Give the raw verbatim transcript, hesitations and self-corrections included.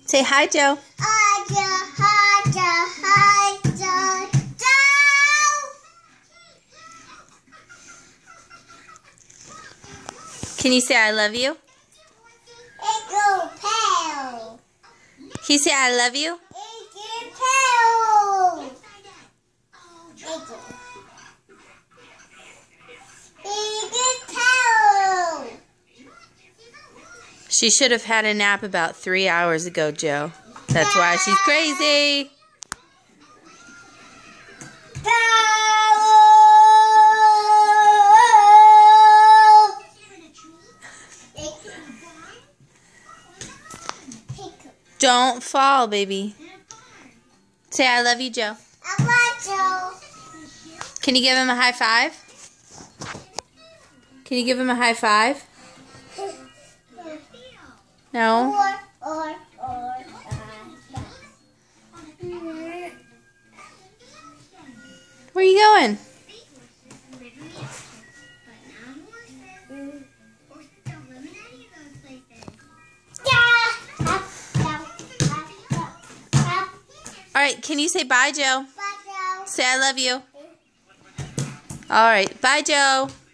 Say hi, Joe. Hi, Joe. Hi, Joe. Hi, Joe. Joe. Can you say I love you? It go pale. Can you say I love you? It get pale. It go. It get pale. She should have had a nap about three hours ago, Joe. That's why she's crazy. Don't fall, baby. Say I love you, Joe. I love Joe. Can you give him a high five? Can you give him a high five? No? Or, or, or, Where are you going? All right, can you say bye, Joe? Bye, Joe. Say I love you. All right, bye, Joe.